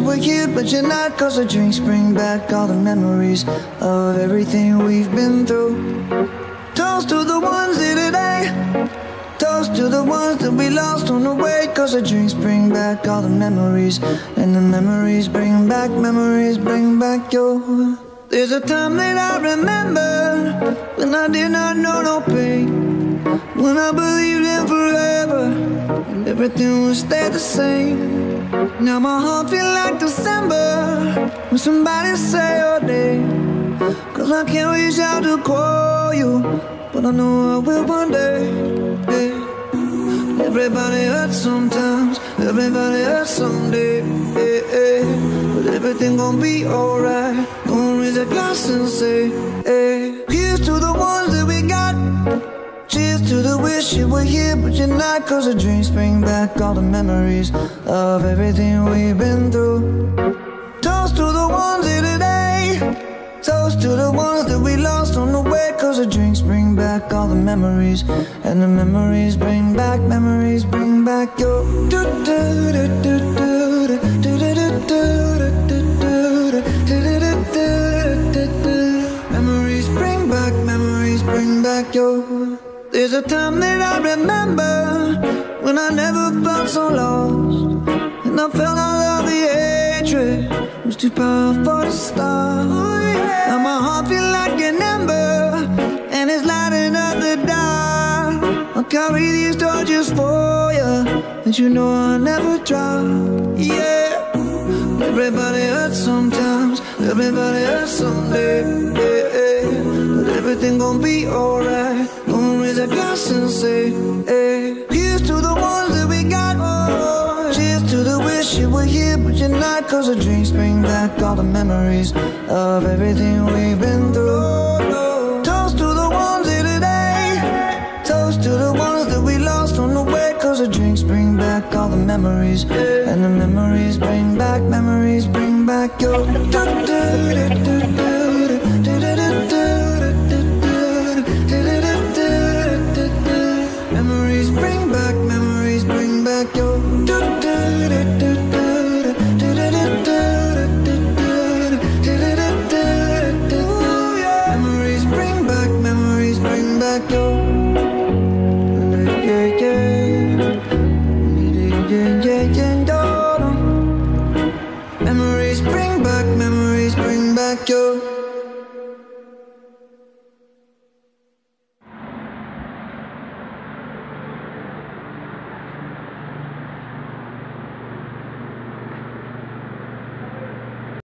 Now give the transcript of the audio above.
were here, but you're not. Cause the drinks bring back all the memories of everything we've been through. Toast to the ones here today. Toast to the ones that we lost on the way. Cause the drinks bring back all the memories, and the memories bring back your. There's a time that I remember when I did not know no pain, when I believed in forever and everything would stay the same. Now my heart feel like December when somebody say your name. Cause I can't reach out to call you, but I know I will one day. Yeah. Everybody hurts sometimes, everybody hurts someday. Yeah, yeah. But everything gon' be alright. Gonna raise a glass and say, hey. Here's to the ones that we got. Cheers to the wish you were here, but you're not. Cause the drinks bring back all the memories of everything we've been through. Toast to the ones here today. Toast to the ones that we lost on the way. Cause the drinks bring back all the memories, and the memories bring back your. Memories bring back your. There's a time that I remember when I never felt so lost, and I felt all of the hatred was too powerful to stop. Now my heart feel like an ember, and it's lighting up the dark. I'll carry these torches for you, and you know I'll never drop. Yeah. Everybody hurts sometimes, everybody hurts someday. Yeah, yeah. But everything gon' be alright. Gonna raise a glass and say, hey. Here's to the ones that we got. Oh, cheers to the wish you were here, but you're not. Cause the drinks bring back all the memories of everything we've been through. Toast to the ones here today. Toast to the ones that we lost on the way. Cause the drinks bring back all the memories, and the memories bring back your. Memories bring back your. Memories bring back your. Memories bring back your.